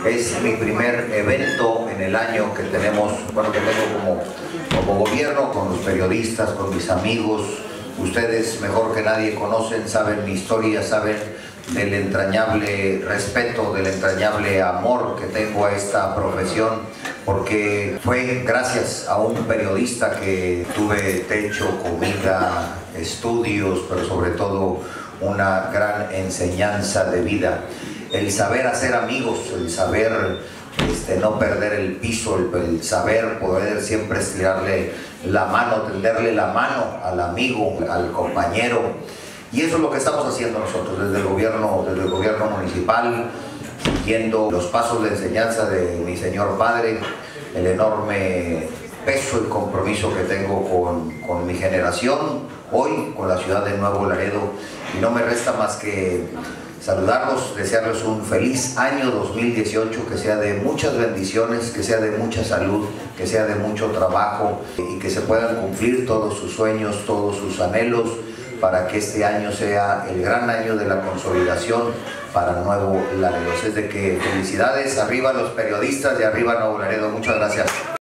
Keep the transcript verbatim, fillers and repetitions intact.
Es mi primer evento en el año que tenemos, bueno, que tengo como, como gobierno, con los periodistas, con mis amigos. Ustedes mejor que nadie conocen, saben mi historia, saben del entrañable respeto, del entrañable amor que tengo a esta profesión, porque fue gracias a un periodista que tuve techo, comida, estudios, pero sobre todo una gran enseñanza de vida. El saber hacer amigos, el saber este, no perder el piso, el, el saber poder siempre estirarle la mano, tenderle la mano al amigo, al compañero. Y eso es lo que estamos haciendo nosotros desde el gobierno, desde el gobierno municipal, siguiendo los pasos de enseñanza de mi señor padre, el enorme peso y compromiso que tengo con, con mi generación, hoy con la ciudad de Nuevo Laredo. Y no me resta más que saludarlos, desearles un feliz año dos mil dieciocho, que sea de muchas bendiciones, que sea de mucha salud, que sea de mucho trabajo y que se puedan cumplir todos sus sueños, todos sus anhelos, para que este año sea el gran año de la consolidación para Nuevo Laredo. Es de que felicidades, arriba los periodistas y arriba Nuevo Laredo. Muchas gracias.